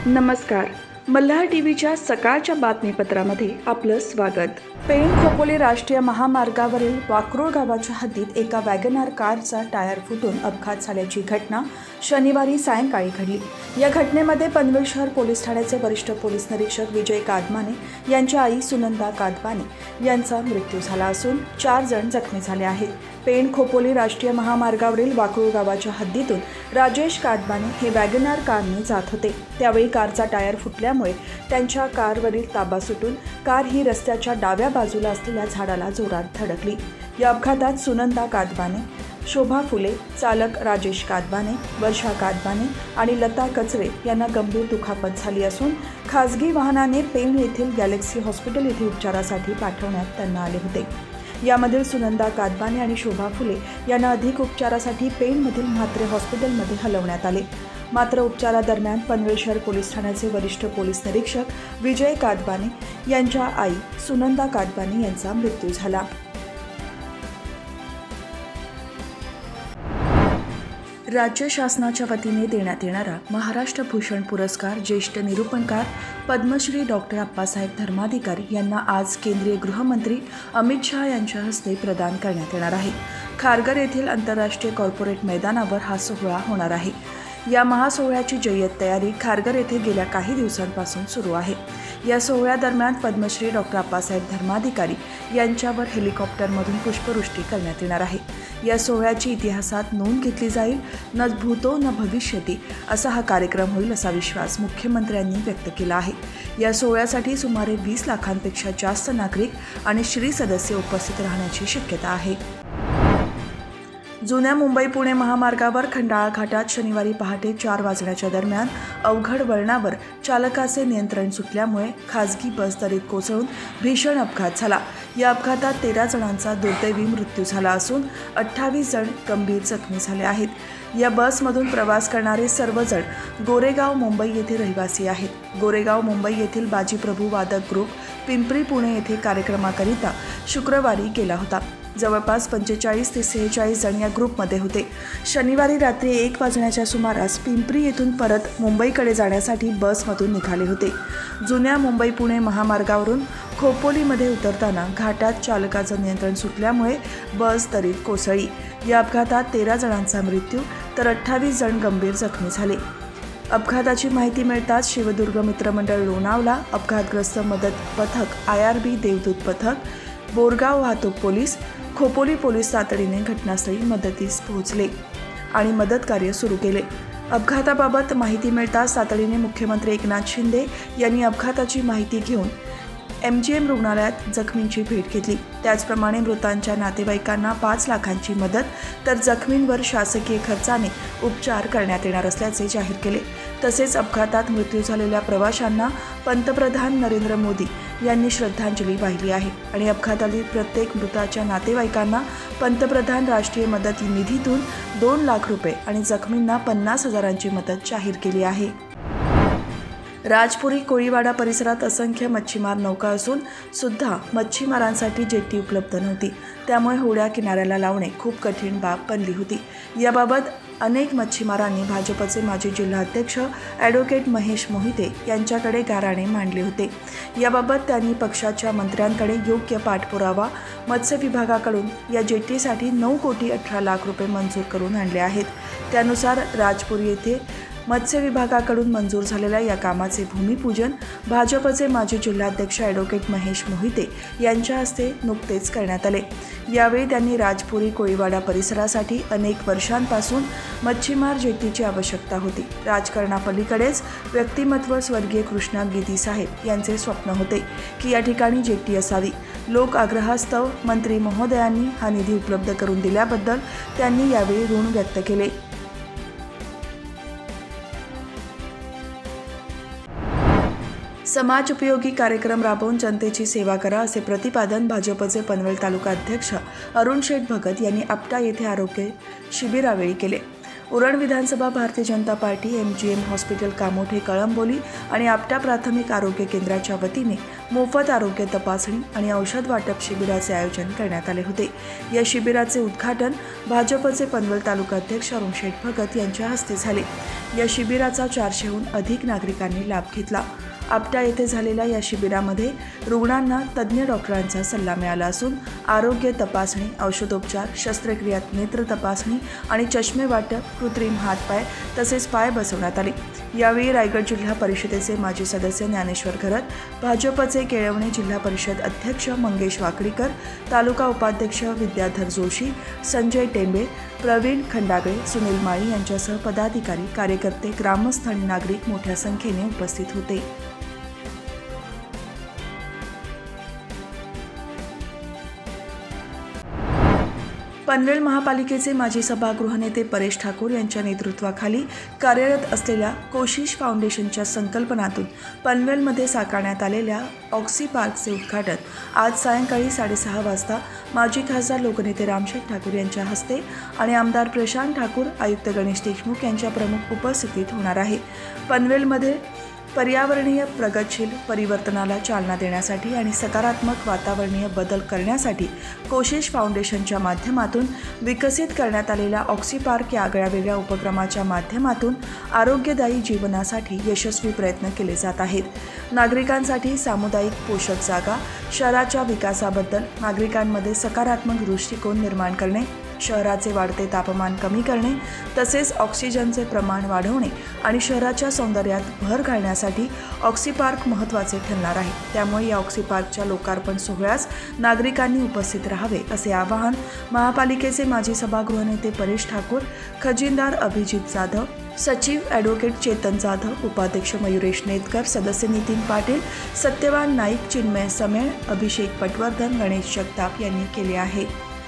नमस्कार. मल्हार टीव्हीच्या सकाळच्या बातमीपत्रामध्ये आपलं स्वागत. पेण खोपोली राष्ट्रीय महामार्गावरील वाकरूळ गावाच्या हद्दीत एका वॅगनार कारचा टायर फुटून अपघात झाल्याची घटना शनिवारी सायंकाळी घडली. या घटनेमध्ये पनवेल शहर पोलीस ठाण्याचे वरिष्ठ पोलीस निरीक्षक विजय कादमाने यांच्या आई सुनंदा कादमाने यांचा मृत्यू झाला असून 4 जण जखमी झाले आहेत. पेण खोपोली राष्ट्रीय महामार्गावरील वाकरूळ गावाच्या हद्दीतून राजेश कादमाने हे वॅगनार कारने जात होते. त्यावेळी कारचा टायर फुटल्यामुळे त्यांच्या कारवरील ताबा सुटून कार ही रस्त्याच्या डाव्या बाजूला असलेल्या झाडाला जोरात धडकली. या अपघातात सुनंदा कादमाने, शोभा फुले, चालक राजेश कादमाने, वर्षा कादमाने आणि लता कचरे यांना गंभीर दुखापत झाली असून खासगी वाहनाने पेण येथील गॅलेक्सी हॉस्पिटल येथे उपचारासाठी पाठवण्यात त्यांना आले होते. यामधील सुनंदा कादमाने आणि शोभा फुले यांना अधिक उपचारासाठी पेणमधील म्हात्रे हॉस्पिटलमध्ये हलवण्यात आले. मात्र उपचारादरम्यान पनवेल शहर पोलीस ठाण्याचे वरिष्ठ पोलीस निरीक्षक विजय कादमाने यांच्या आई सुनंदा कादमाने यांचा मृत्यू झाला. राज्य शासनाच्या वतीने देण्यात येणारा महाराष्ट्र भूषण पुरस्कार ज्येष्ठ निरूपणकार पद्मश्री डॉक्टर अप्पासाहेब धर्माधिकारी यांना आज केंद्रीय गृहमंत्री अमित शहा यांच्या हस्ते प्रदान करण्यात येणार आहे. खारघर येथील आंतरराष्ट्रीय कॉर्पोरेट मैदानावर हा सोहळा होणार आहे. या महासोहळ्याची जय्यत तयारी खारघर येथे गेल्या काही दिवसांपासून सुरू आहे. या सोहळ्यादरम्यान पद्मश्री डॉक्टर अप्पासाहेब धर्माधिकारी यांच्यावर हेलिकॉप्टरमधून पुष्पवृष्टी करण्यात येणार आहे. या सोहळ्याची इतिहासात नोंद घेतली जाईल. न भूतो न भविष्यती असा हा कार्यक्रम होईल असा विश्वास मुख्यमंत्र्यांनी व्यक्त केला आहे. या सोहळ्यासाठी सुमारे 20 लाखांपेक्षा जास्त नागरिक आणि श्री सदस्य उपस्थित राहण्याची शक्यता आहे. जुन्या मुंबई-पुणे महामार्गावर खंडाळा घाटात शनिवारी पहाटे 4 वाजण्याच्या दरम्यान अवघड वळणावर चालकाचे नियंत्रण सुटल्यामुळे खासगी बस दरीत कोसळून भीषण अपघात झाला. या अपघातात 13 जणांचा दुर्दैवी मृत्यू झाला असून 28 जण गंभीर जखमी झाले आहेत. या बसमधून प्रवास करणारे सर्वजण गोरेगाव मुंबई येथे रहिवासी आहेत. गोरेगाव मुंबई येथील बाजीप्रभू वादक ग्रुप पिंपरी पुणे येथे कार्यक्रमाकरिता शुक्रवारी गेला होता. जवळपास 45 ते 46 जण या ग्रुपमध्ये होते. शनिवारी रात्री 1 वाजण्याच्या सुमारास पिंपरी येथून परत मुंबईकडे जाण्यासाठी बसमधून निघाले होते. जुन्या मुंबई-पुणे महामार्गावरून खोपोलीमध्ये उतरताना घाटात चालकाचं नियंत्रण सुटल्यामुळे बस दरीत कोसळली. या अपघातात 13 जणांचा मृत्यू तर 28 जण गंभीर जखमी झाले. अपघाताची माहिती मिळताच शिवदुर्ग मित्रमंडळ लोणावळा, अपघातग्रस्त मदत पथक, IRB देवदूत पथक, बोरगाव वाहतूक पोलीस, खोपोली पोलीस तातडीने घटनास्थळी मदतीस पोहोचले आणि मदत कार्य सुरू केले. अपघाताबाबत माहिती मिळताच तातडीने मुख्यमंत्री एकनाथ शिंदे यांनी अपघाताची माहिती घेऊन MGM रुग्णालयात जखमींची भेट घेतली. त्याचप्रमाणे मृतांच्या नातेवाईकांना 5 लाखांची मदत तर जखमींवर शासकीय खर्चाने उपचार करण्यात येणार असल्याचे जाहीर केले. तसेच अपघातात मृत्यू झालेल्या प्रवाशांना पंतप्रधान नरेंद्र मोदी यांनी श्रद्धांजली वाहिली आहे आणि अपघातातील प्रत्येक मृताच्या नातेवाईकांना पंतप्रधान राष्ट्रीय मदत निधीतून 2 लाख रुपये आणि जखमींना 50,000ची मदत जाहीर केली आहे. राजपुरी कोळीवाडा परिसरात असंख्य मच्छीमार नौका असून सुद्धा मच्छीमारांसाठी जेट्टी उपलब्ध नव्हती. त्यामुळे होड्या किनाऱ्याला लावणे खूप कठीण बाब बनली होती. याबाबत अनेक मच्छीमारांनी भाजपचे माजी जिल्हाध्यक्ष ॲडव्होकेट महेश मोहिते यांच्याकडे गाऱ्हाणे मांडले होते. याबाबत त्यांनी पक्षाच्या मंत्र्यांकडे योग्य पाठपुरावा मत्स्य विभागाकडून या जेट्टीसाठी 9 कोटी 18 लाख रुपये मंजूर करून आणले आहेत. त्यानुसार राजपुरी येथे मत्स्य विभागाकडून मंजूर झालेल्या या कामाचे भूमिपूजन भाजपचे माजी जिल्हाध्यक्ष ॲडव्होकेट महेश मोहिते यांच्या हस्ते नुकतेच करण्यात आले. यावेळी त्यांनी राजपुरी कोळीवाडा परिसरासाठी अनेक वर्षांपासून मच्छीमार जेट्टीची आवश्यकता होती. राजकारणापलीकडेच व्यक्तिमत्व स्वर्गीय कृष्णा गिदी साहेब यांचे स्वप्न होते की या ठिकाणी जेट्टी असावी. लोक आग्रहास्तव मंत्री महोदयांनी हा निधी उपलब्ध करून दिल्याबद्दल त्यांनी यावेळी ऋण व्यक्त केले. समाज उपयोगी कार्यक्रम राबवून जनतेची सेवा करा असे प्रतिपादन भाजपचे पनवेल तालुका अध्यक्ष अरुण शेठ भगत यांनी आपटा येथे आरोग्य शिबिरावेळी केले. उरण विधानसभा Bharatiya Janata party MGM hospital Kamothe Kalamboli आणि आपटा प्राथमिक आरोग्य केंद्राच्या वतीने मोफत आरोग्य तपासणी आणि औषध वाटप शिबिराचे आयोजन करण्यात आले होते। या शिबिराचे उद्घाटन भाजपचे पनवेल तालुकाध्यक्ष अरुण शेठ भगत यांच्या हस्ते झाले। या शिबिराचा 400हून अधिक नागरिकांनी लाभ घेतला। आपटा येथे झालेल्या या शिबिरामध्ये रुग्णांना तज्ज्ञ डॉक्टरांचा सल्ला मिळाला असून आरोग्य तपासणी, औषधोपचार, शस्त्रक्रिया, नेत्र तपासणी आणि चष्मे वाटप, कृत्रिम हातपाय तसेच पाय बसवण्यात आले। यावेळी रायगड जिल्हा परिषदेचे माजी सदस्य ज्ञानेश्वर घरत, भाजपचे केळवणे जिल्हा परिषद अध्यक्ष मंगेश वाकडीकर, तालुका उपाध्यक्ष विद्याधर जोशी, संजय टेंबे, प्रवीण खंडागळे, सुनील माळी यांच्यासह पदाधिकारी, कार्यकर्ते, ग्रामस्थ आणि नागरिक मोठ्या संख्येने उपस्थित होते। पनवेल महापालिकेचे माजी सभागृह नेते परेश ठाकूर यांच्या नेतृत्वाखाली कार्यरत असलेल्या कोशिश फाउंडेशनच्या संकल्पनातून पनवेलमध्ये साकारण्यात आलेल्या ऑक्सी पार्कचे उद्घाटन आज सायंकाळी 6:30 वाजता माजी खासदार लोकनेते रामशेठ ठाकूर यांच्या हस्ते आणि आमदार प्रशांत ठाकूर, आयुक्त गणेश देशमुख यांच्या प्रमुख उपस्थितीत होणार आहे। पनवेलमध्ये पर्यावरणीय प्रगतशील परिवर्तनाला चालना देण्यासाठी आणि सकारात्मक वातावरणीय बदल करण्यासाठी कोशिश फाउंडेशनच्या माध्यमातून विकसित करण्यात आलेल्या ऑक्सी पार्क या आगळ्यावेगळ्या उपक्रमाच्या माध्यमातून आरोग्यदायी जीवनासाठी यशस्वी प्रयत्न केले जात आहेत। नागरिकांसाठी सामुदायिक पोषक जागा, शहराच्या विकासाबद्दल नागरिकांमध्ये सकारात्मक दृष्टिकोन निर्माण करणे, शहराचे वाढते तापमान कमी करणे तसेच ऑक्सिजनचे प्रमाण वाढवणे आणि शहराच्या सौंदर्यात भर घालण्यासाठी ऑक्सी पार्क महत्त्वाचे ठरणार आहे। त्यामुळे या ऑक्सी पार्कच्या लोकार्पण सोहळ्यास नागरिकांनी उपस्थित राहावे असे आवाहन महापालिकेचे माजी सभागृह नेते परेश ठाकूर, खजिनदार अभिजित जाधव, सचिव ॲडव्होकेट चेतन जाधव, उपाध्यक्ष मयुरेश नेतकर, सदस्य नितीन पाटील, सत्यवान नाईक, चिन्मय समेळ, अभिषेक पटवर्धन, गणेश जगताप यांनी केले आहे।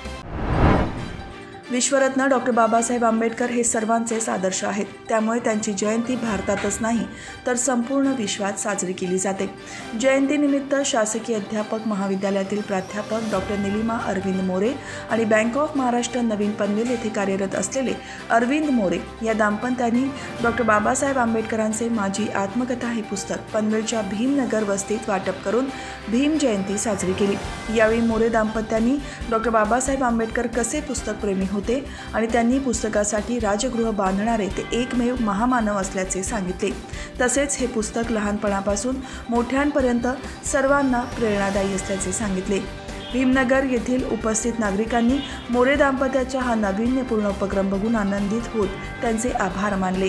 विश्वरत्न डॉक्टर बाबासाहेब आंबेडकर हे सर्वांचेच आदर्श आहेत। त्यामुळे त्यांची जयंती भारतातच नाही तर संपूर्ण विश्वात साजरी केली जाते। जयंतीनिमित्त शासकीय अध्यापक महाविद्यालयातील प्राध्यापक डॉक्टर निलिमा अरविंद मोरे आणि बँक ऑफ महाराष्ट्र नवीन पनवेल येथे कार्यरत असलेले अरविंद मोरे या दाम्पत्यांनी डॉक्टर बाबासाहेब आंबेडकरांचे माझी आत्मकथा हे पुस्तक पनवेलच्या भीमनगर वस्तीत वाटप करून भीम जयंती साजरी केली। यावेळी मोरे दाम्पत्यांनी डॉक्टर बाबासाहेब आंबेडकर कसे पुस्तकप्रेमी होते आणि त्यांनी पुस्तकासाठी राजगृह बांधणारे ते एकमेव महामानव असल्याचे सांगितले। तसेच हे पुस्तक लहानपणापासून मोठ्यांपर्यंत सर्वांना प्रेरणादायी असल्याचे सांगितले। भीमनगर येथील उपस्थित नागरिकांनी मोरे दाम्पत्याच्या हा नाविन्यपूर्ण उपक्रम बघून आनंदित होत त्यांचे आभार मानले।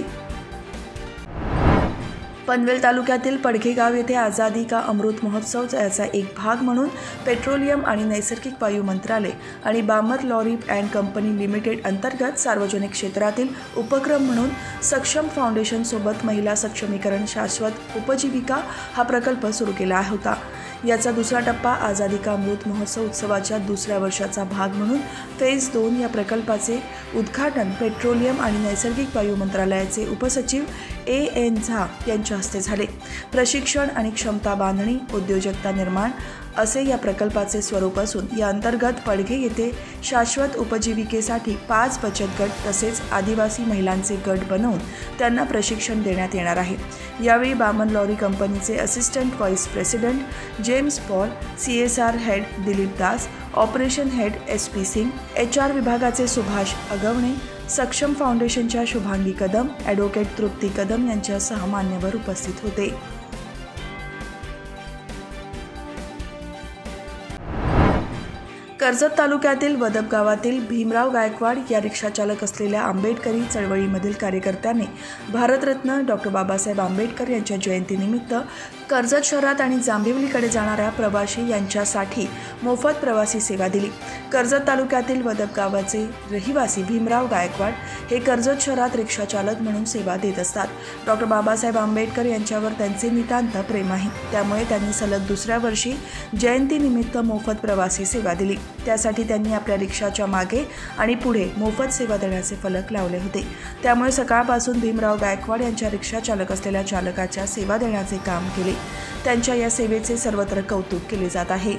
पनवेल तालुक्यातील पडघे गाव येथे आझादी का अमृत महोत्सव याचा एक भाग म्हणून पेट्रोलियम आणि नैसर्गिक वायू मंत्रालय आणि Balmer Lawrie and company limited अंतर्गत सार्वजनिक क्षेत्रातील उपक्रम म्हणून सक्षम फाउंडेशन सोबत महिला सक्षमीकरण शाश्वत उपजीविका हा प्रकल्प सुरू केला होता। याचा दुसरा टप्पा आझादी का अमृत महोत्सव उत्सवाच्या दुसऱ्या वर्षाचा भाग म्हणून फेज 2 या प्रकल्पाचे उद्घाटन पेट्रोलियम आणि नैसर्गिक वायू मंत्रालयाचे उपसचिव A.N. झा यांच्या हस्ते झाले। प्रशिक्षण आणि क्षमता बांधणी, उद्योजकता निर्माण असे या प्रकल्पाचे स्वरूप असून या अंतर्गत पडघे येथे शाश्वत उपजीविकेसाठी 5 बचत गट तसेच आदिवासी महिलांचे गट बनवून त्यांना प्रशिक्षण देण्यात येणार आहे। यावेळी बामन लॉरी कंपनीचे assistant vice president James Paul, CSR head Dilip Das, operation head SP Singh, HR विभागाचे सुभाष अगवणे, सक्षम फाउंडेशनच्या शुभांगी कदम, ॲडव्होकेट तृप्ती कदम यांच्यासह मान्यवर उपस्थित होते। कर्जत तालुक्यातील वदप गावातील भीमराव गायकवाड या रिक्षाचालक असलेल्या आंबेडकरी चळवळीमधील कार्यकर्त्यांनी भारतरत्न डॉक्टर बाबासाहेब आंबेडकर यांच्या जयंतीनिमित्त कर्जत शहरात आणि जांभिवलीकडे जाणाऱ्या प्रवासी यांच्यासाठी मोफत प्रवासी सेवा दिली। कर्जत तालुक्यातील वदप गावाचे रहिवासी भीमराव गायकवाड हे कर्जत शहरात रिक्षाचालक म्हणून सेवा देत असतात। डॉक्टर बाबासाहेब आंबेडकर यांच्यावर त्यांचे नितांत प्रेम आहे। त्यामुळे त्यांनी सलग दुसऱ्या वर्षी जयंतीनिमित्त मोफत प्रवासी सेवा दिली। त्यासाठी त्यांनी आपल्या रिक्षाच्या मागे आणि पुढे मोफत सेवा देण्याचे फलक लावले होते। त्यामुळे सकाळपासून भीमराव गायकवाड यांच्या रिक्षा चालक असलेल्या चालकाच्या सेवा देण्याचे काम केले। त्यांच्या या सेवेचे सर्वत्र कौतुक केले जात आहे।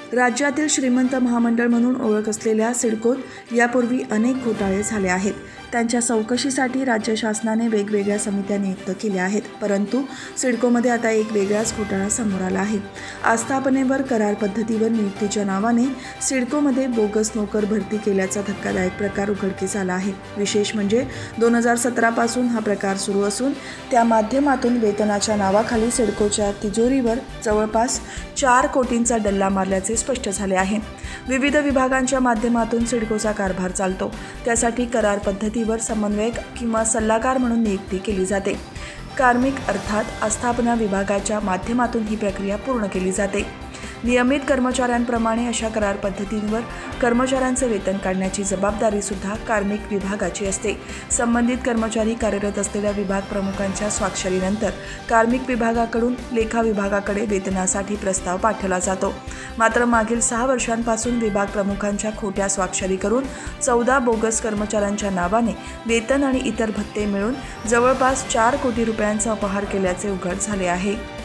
राज्यातील श्रीमंत महामंडळ म्हणून ओळख असलेल्या सिडकोत यापूर्वी अनेक घोटाळे झाले आहेत। त्यांच्या चौकशीसाठी राज्य शासनाने वेगवेगळ्या समित्या नियुक्त केल्या आहेत, परंतु सिडकोमध्ये आता एक वेगळाच घोटाळा समोर आला आहे। आस्थापनेवर करार पद्धतीवर नियुक्तीच्या नावाने सिडकोमध्ये बोगस नोकर भरती केल्याचा धक्कादायक प्रकार उघडकीस आला आहे। विशेष म्हणजे 2017 पासून हा प्रकार सुरू असून त्या माध्यमातून वेतनाच्या नावाखाली सिडकोच्या तिजोरीवर जवळपास 4 कोटींचा डल्ला मारल्याचे स्पष्ट झाले आहे। विविध विभागांच्या माध्यमातून सिडकोचा कारभार चालतो, त्यासाठी करार पद्धतीवर समन्वयक किंवा सल्लागार म्हणून नियुक्ती केली जाते। कार्मिक अर्थात आस्थापना विभागाच्या माध्यमातून ही प्रक्रिया पूर्ण केली जाते। नियमित कर्मचाऱ्यांप्रमाणे अशा करार पद्धतींवर कर्मचाऱ्यांचे वेतन काढण्याची जबाबदारी सुद्धा कार्मिक विभागाची असते। संबंधित कर्मचारी कार्यरत असलेल्या विभाग प्रमुखांच्या स्वाक्षरीनंतर कार्मिक विभागाकडून लेखा विभागाकडे वेतनासाठी प्रस्ताव पाठवला जातो। मात्र मागील 6 वर्षांपासून विभाग प्रमुखांच्या खोट्या स्वाक्षरी करून 14 बोगस कर्मचाऱ्यांच्या नावाने वेतन आणि इतर भत्ते मिळून जवळपास 4 कोटी रुपयांचा अपहार केल्याचे उघड झाले आहे।